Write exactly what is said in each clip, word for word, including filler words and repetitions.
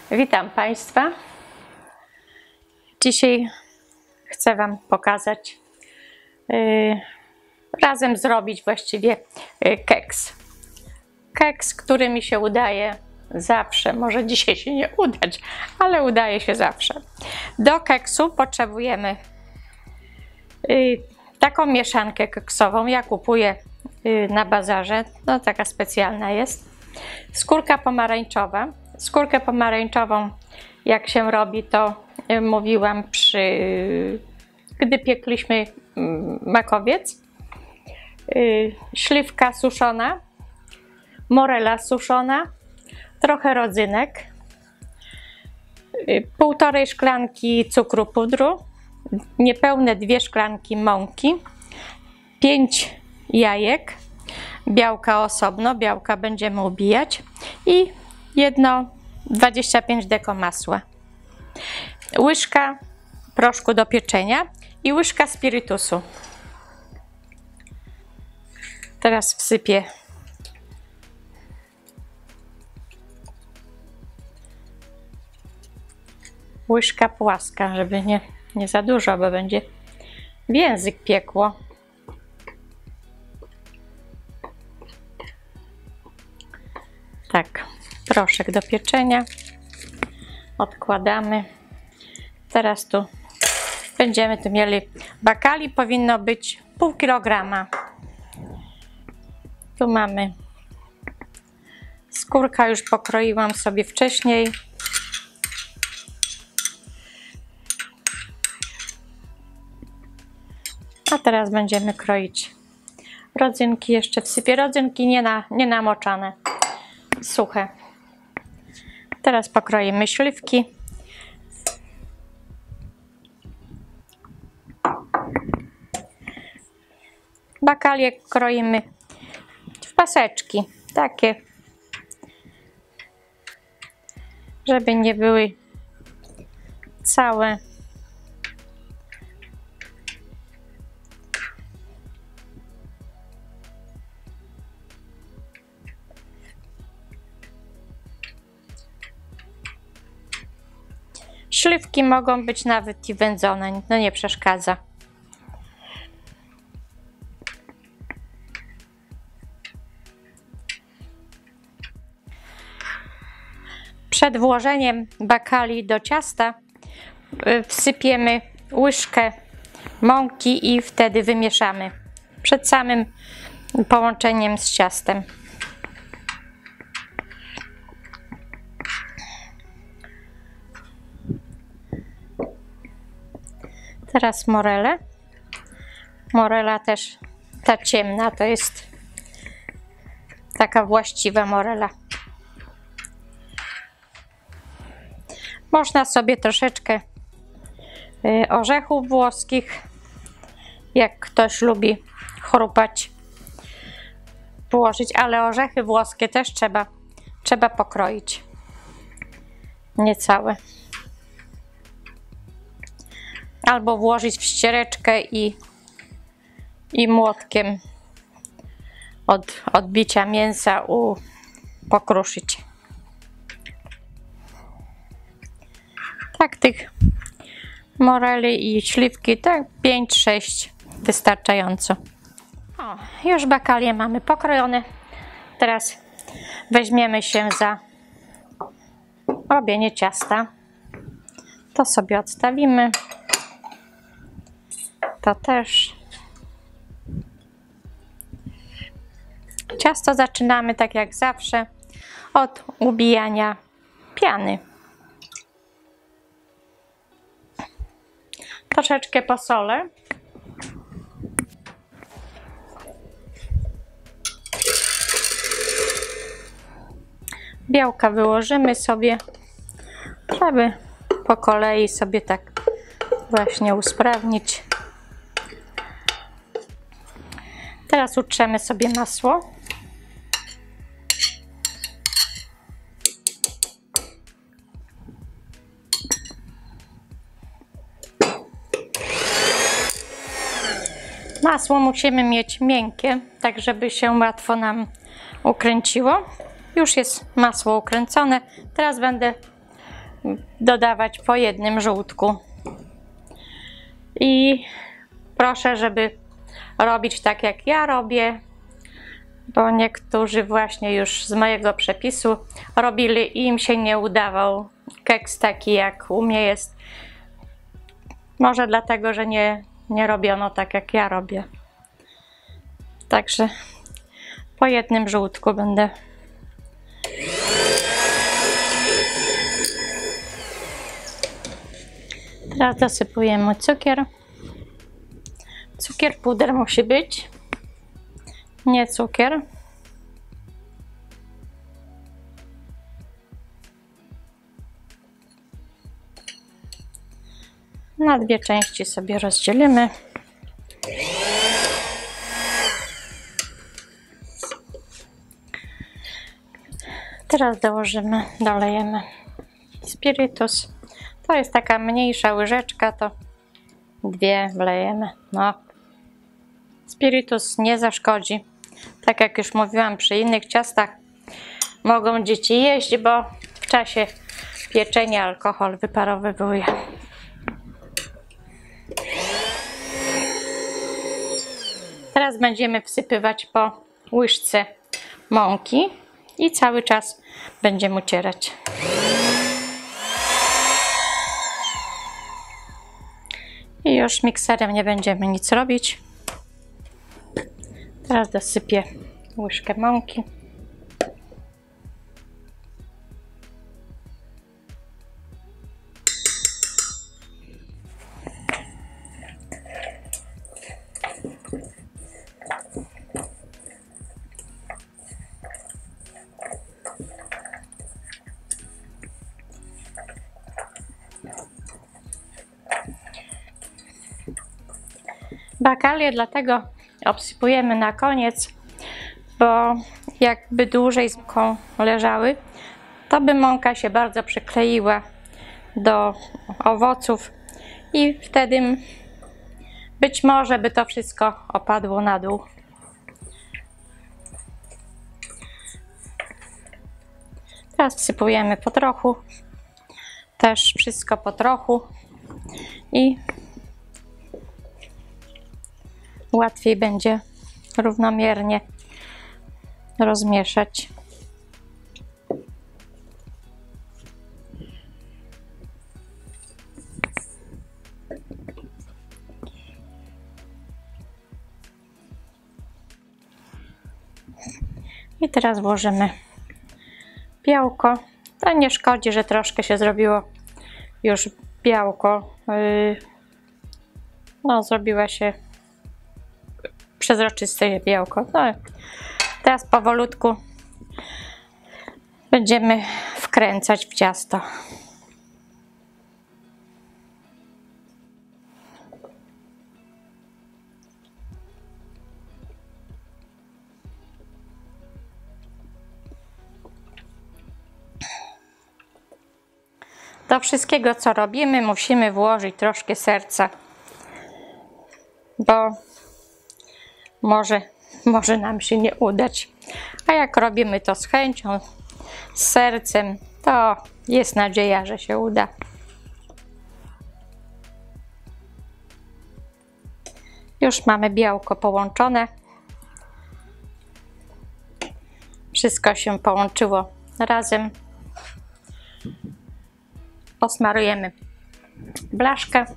Witam Państwa. Dzisiaj chcę Wam pokazać, yy, razem zrobić właściwie yy, keks. Keks, który mi się udaje zawsze. Może dzisiaj się nie udać, ale udaje się zawsze. Do keksu potrzebujemy yy, taką mieszankę keksową. Ja kupuję yy, na bazarze. No, taka specjalna jest. Skórka pomarańczowa. Skórkę pomarańczową, jak się robi, to y, mówiłam przy, y, gdy piekliśmy y, makowiec. Y, śliwka suszona, morela suszona, trochę rodzynek, y, półtorej szklanki cukru pudru, niepełne dwie szklanki mąki, pięć jajek, białka osobno, białka będziemy ubijać i jedno dwadzieścia pięć deko masła, łyżka proszku do pieczenia i łyżka spirytusu. Teraz wsypię łyżka płaska, żeby nie, nie za dużo, bo będzie w język piekło. Tak. Proszek do pieczenia odkładamy. Teraz tu będziemy tu mieli bakali, powinno być pół kilograma. Tu mamy skórka, już pokroiłam sobie wcześniej. A teraz będziemy kroić rodzynki. Jeszcze wsypię rodzynki nie, na, nie namoczane, suche. Teraz pokroimy śliwki. Bakalie kroimy w paseczki, takie, żeby nie były całe. Śliwki mogą być nawet i wędzone, no nie przeszkadza. Przed włożeniem bakali do ciasta wsypiemy łyżkę mąki i wtedy wymieszamy przed samym połączeniem z ciastem. Teraz morelę. Morela też ta ciemna, to jest taka właściwa morela. Można sobie troszeczkę orzechów włoskich, jak ktoś lubi chrupać, włożyć, ale orzechy włoskie też trzeba, trzeba pokroić. Nie całe. Albo włożyć w ściereczkę i, i młotkiem od odbicia mięsa u, pokruszyć. Tak, tych moreli i śliwki, tak pięć sześć wystarczająco. O, już bakalie mamy pokrojone. Teraz weźmiemy się za robienie ciasta. To sobie odstawimy. To też. Ciasto zaczynamy tak jak zawsze od ubijania piany. Troszeczkę posolę. Białka wyłożymy sobie, żeby po kolei sobie tak właśnie usprawnić. Teraz utrzemy sobie masło. Masło musimy mieć miękkie, tak żeby się łatwo nam ukręciło. Już jest masło ukręcone. Teraz będę dodawać po jednym żółtku. I proszę, żeby robić tak jak ja robię, bo niektórzy właśnie już z mojego przepisu robili i im się nie udawał keks taki jak u mnie jest. Może dlatego, że nie, nie robiono tak jak ja robię. Także po jednym żółtku będę. Teraz dosypujemy cukier. Cukier puder musi być, nie cukier. Na dwie części sobie rozdzielimy. Teraz dołożymy, dolejemy spirytus. To jest taka mniejsza łyżeczka, to dwie wlejemy. No. Spirytus nie zaszkodzi. Tak jak już mówiłam, przy innych ciastach mogą dzieci jeść, bo w czasie pieczenia alkohol wyparowywuje. Teraz będziemy wsypywać po łyżce mąki i cały czas będziemy ucierać. I już mikserem nie będziemy nic robić. Teraz dosypię łyżkę mąki. Bakalie dlatego obsypujemy na koniec, bo jakby dłużej z mąką leżały, to by mąka się bardzo przykleiła do owoców i wtedy być może by to wszystko opadło na dół. Teraz wsypujemy po trochu, też wszystko po trochu i łatwiej będzie równomiernie rozmieszać. I teraz włożymy białko. To nie szkodzi, że troszkę się zrobiło już białko. No, zrobiła się przezroczyste białko. No, teraz powolutku będziemy wkręcać w ciasto. Do wszystkiego, co robimy, musimy włożyć troszkę serca, bo może, może nam się nie udać. A jak robimy to z chęcią, z sercem, to jest nadzieja, że się uda. Już mamy białko połączone. Wszystko się połączyło razem. Posmarujemy blaszkę.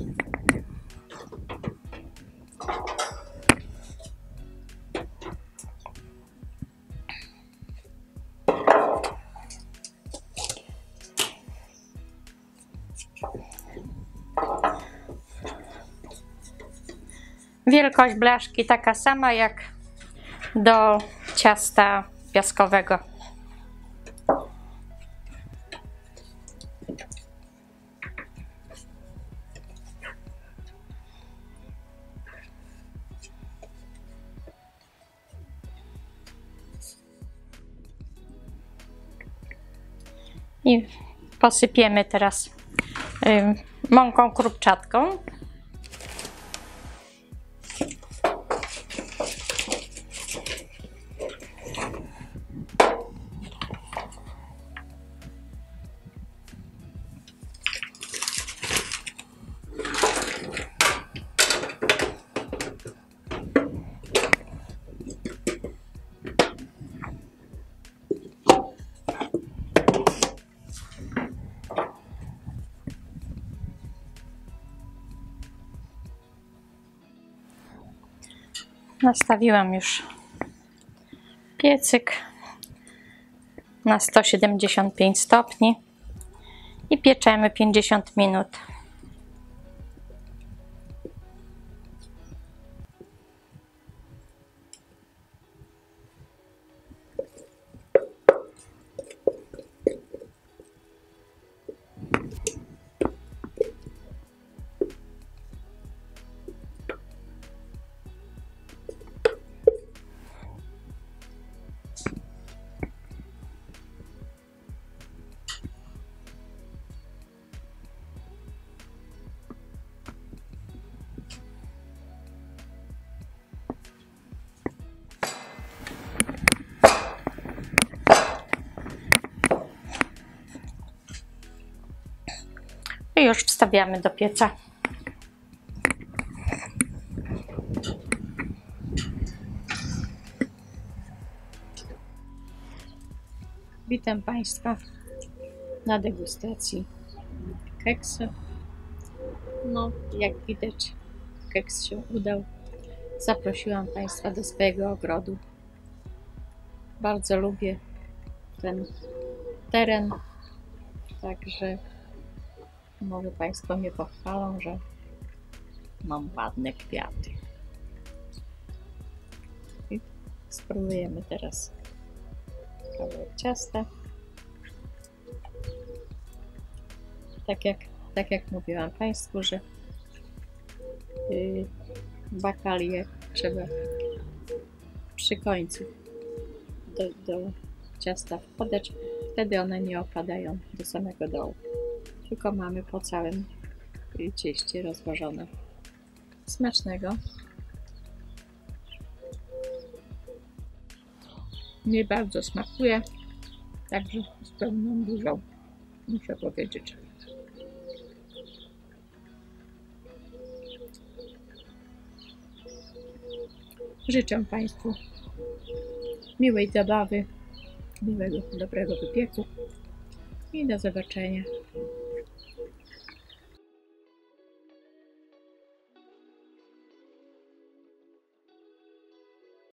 Wielkość blaszki taka sama jak do ciasta piaskowego. I posypiemy teraz y, mąką krupczatką. Nastawiłam już piecyk na sto siedemdziesiąt pięć stopni i pieczemy pięćdziesiąt minut. I już wstawiamy do pieca. Witam Państwa na degustacji keksu. No, jak widać, keks się udał. Zaprosiłam Państwa do swojego ogrodu. Bardzo lubię ten teren, także może Państwo mnie pochwalą, że mam ładne kwiaty. I spróbujemy teraz kawałek ciasta. Tak jak, tak jak mówiłam Państwu, że yy, bakalię trzeba przy końcu do, do ciasta wkładać, wtedy one nie opadają do samego dołu, tylko mamy po całym cieście rozłożone. Smacznego! Mnie bardzo smakuje, także z pełną dużą, muszę powiedzieć. Życzę Państwu miłej zabawy, miłego, dobrego wypieku i do zobaczenia.